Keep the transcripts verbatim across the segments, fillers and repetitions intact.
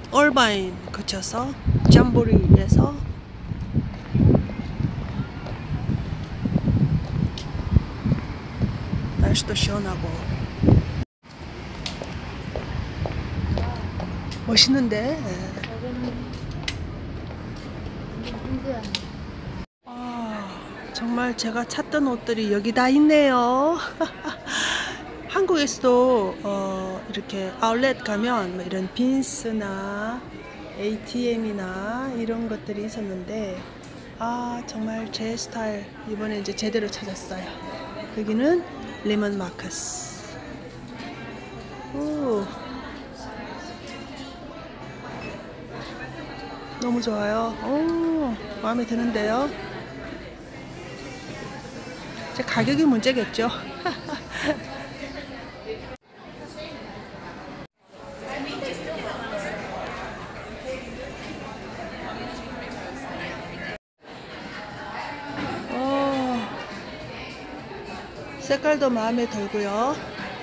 얼바인 거쳐서 잠보리에서 날씨도 시원하고 멋있는데. 아, 정말 제가 찾던 옷들이 여기 다 있네요. 한국에서도 어, 이렇게 아울렛 가면 뭐 이런 빈스나 에이티엠이나 이런 것들이 있었는데, 아 정말 제 스타일 이번에 이제 제대로 찾았어요. 여기는 레몬 마커스. 오, 너무 좋아요. 오, 마음에 드는데요. 제 가격이 문제겠죠. 색깔도 마음에 들고요.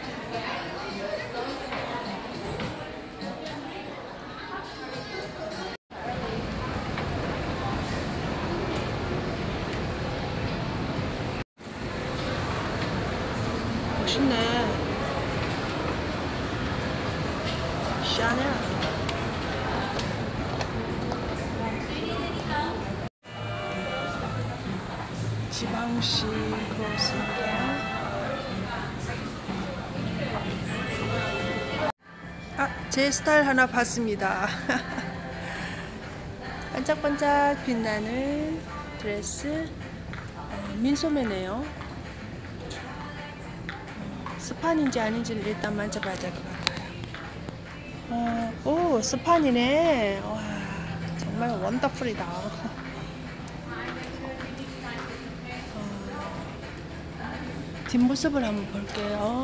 멋있네. 샤넬. 지방시 크로스입니다. 아, 제 스타일 하나 봤습니다. 반짝반짝 빛나는 드레스. 어, 민소매네요. 스판인지 아닌지는 일단 만져봐야 될 것 같아요. 어, 오, 스판이네. 와, 정말 원더풀이다. 어, 뒷모습을 한번 볼게요.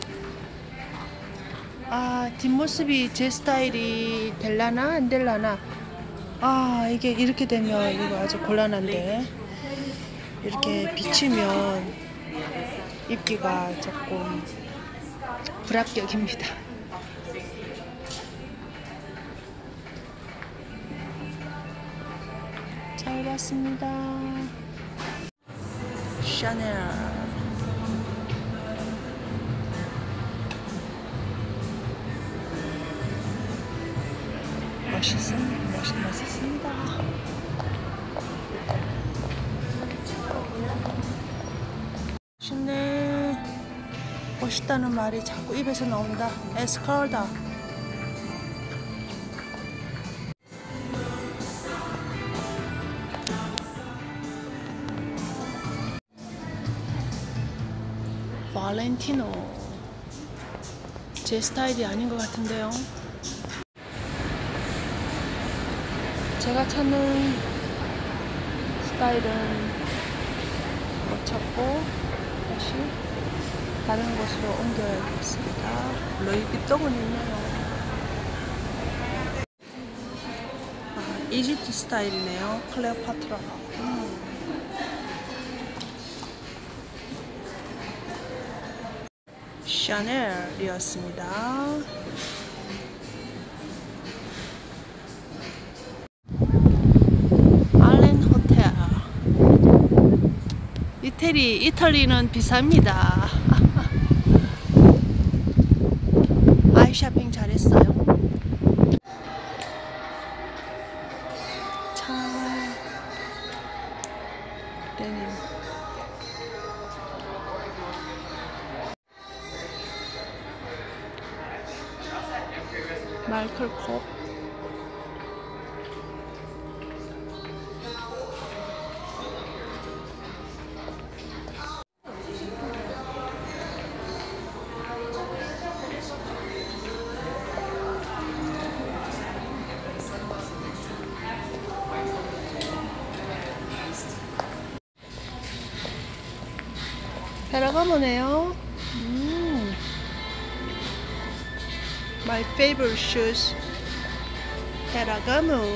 아, 뒷모습이 제 스타일이 될라나 안 될라나. 아, 이게 이렇게 되면 이거 아주 곤란한데, 이렇게 비치면 입기가 조금 불합격입니다. 잘 봤습니다. 샤넬. 멋있습니다. 멋있, 멋있습니다. 멋있네. 멋있다는 말이 자꾸 입에서 나온다. 에스컬다. 발렌티노. 제 스타일이 아닌 것 같은데요. 제가 찾는 스타일은 못 찾고 다시 다른 곳으로 옮겨야겠습니다. 루이비통은 있네요. 아, 이집트 스타일이네요. 클레오파트라. 음. 샤넬이었습니다. 이태리, 이탈리는 비쌉니다. 아이 쇼핑 잘했어요. 참 데님. 마이클 콥. 페라가모네요. 음. My favorite shoes. 페라가모.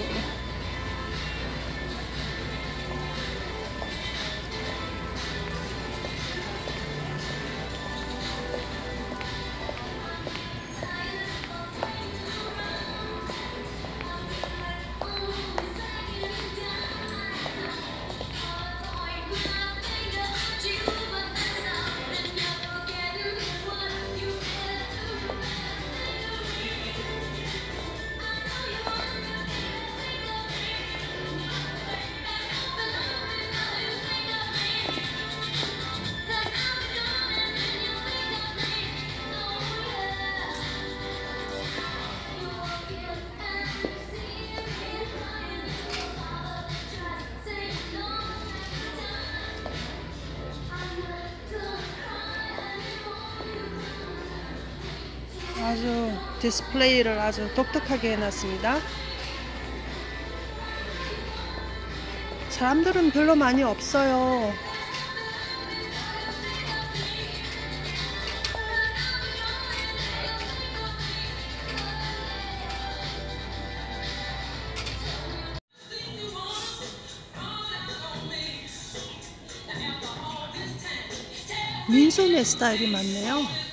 아주 디스플레이를 아주 독특하게 해놨습니다. 사람들은 별로 많이 없어요. 민소매 스타일이 많네요.